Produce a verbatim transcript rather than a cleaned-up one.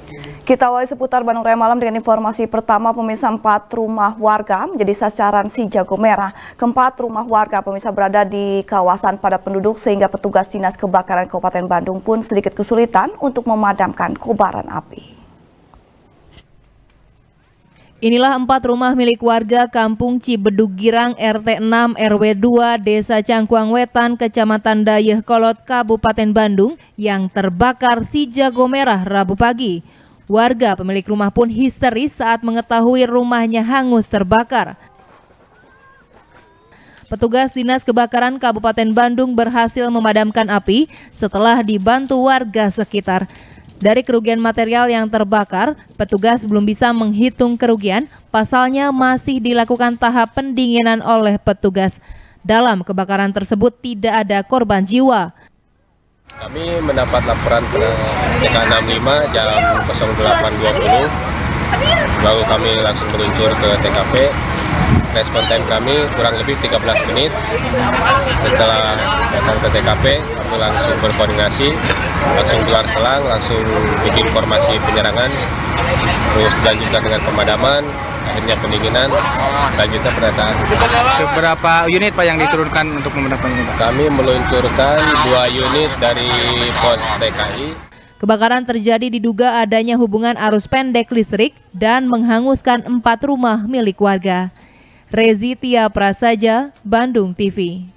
Kita awali seputar Bandung Raya Malam dengan informasi pertama. Pemirsa, empat rumah warga menjadi sasaran si jago merah. Keempat rumah warga pemirsa berada di kawasan padat penduduk sehingga petugas Dinas Kebakaran Kabupaten Bandung pun sedikit kesulitan untuk memadamkan kobaran api. Inilah empat rumah milik warga Kampung Cibedug Girang R T enam R W dua Desa Cangkuang Wetan, Kecamatan Dayeuh Kolot, Kabupaten Bandung yang terbakar si jago merah Rabu pagi. Warga pemilik rumah pun histeris saat mengetahui rumahnya hangus terbakar. Petugas Dinas Kebakaran Kabupaten Bandung berhasil memadamkan api setelah dibantu warga sekitar. Dari kerugian material yang terbakar, petugas belum bisa menghitung kerugian, pasalnya masih dilakukan tahap pendinginan oleh petugas. Dalam kebakaran tersebut tidak ada korban jiwa. Kami mendapat laporan pada T K enam puluh lima jam nol delapan dua puluh, lalu kami langsung meluncur ke T K P. Respon time kami kurang lebih tiga belas menit. Setelah datang ke T K P, kami langsung berkoordinasi, langsung gelar selang, langsung bikin formasi penyerangan, terus dilanjutkan dengan pemadaman, akhirnya pendinginan, selanjutnya pendataan. Berapa unit Pak yang diturunkan untuk memadamkan ini, Pak? Kami meluncurkan dua unit dari pos T K I. Kebakaran terjadi diduga adanya hubungan arus pendek listrik dan menghanguskan empat rumah milik warga. Rezi Tia Prasaja, Bandung T V.